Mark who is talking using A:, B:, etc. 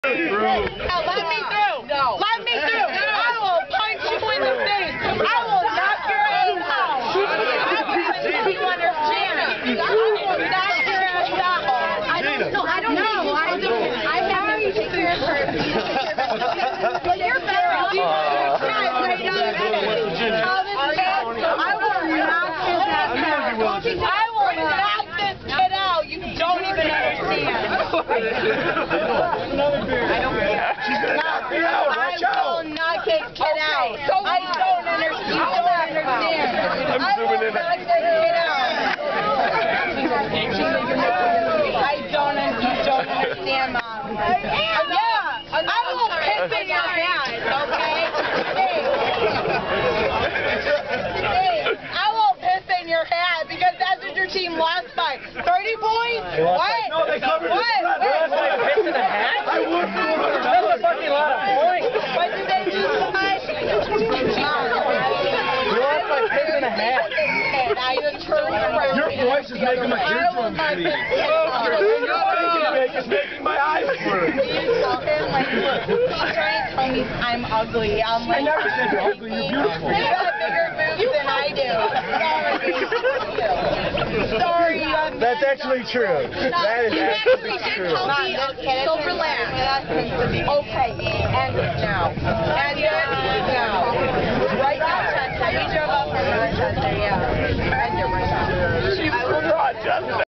A: Now let me through. No. Let me through. I will punch you in the face. I will knock your ass out. You understand? I will knock your ass out. I don't know. I have to take care of her. But you're better off. I will knock his ass out. I will knock this kid out. You don't even understand.
B: She's gonna knock me out. Watch out.
A: I will knock this kid out. I don't understand. You don't understand. I will knock this kid out. You don't understand, Mom. Yeah, I will piss in your hands, okay? Hey, I will piss in your hand because that's what your team lost by 30 points? What?
B: No, they covered
A: what?
B: Piss in the hat? I would. That's a fucking lot of points.
A: What did they lose by?
B: You lost by piss in the hat.
A: Your
B: voice is making my eardrums bleed. It's making my eyes burn.
A: He's trying to tell me I'm ugly. I'm like,
B: I never said you're ugly. You're beautiful.
A: You got bigger boobs than I do. Sorry.
B: That's actually true. That is actually true.
A: So relax. Okay. And now. And now. Right now. We drove up from Rochester, yeah. And you're right now.
B: She's from Rochester.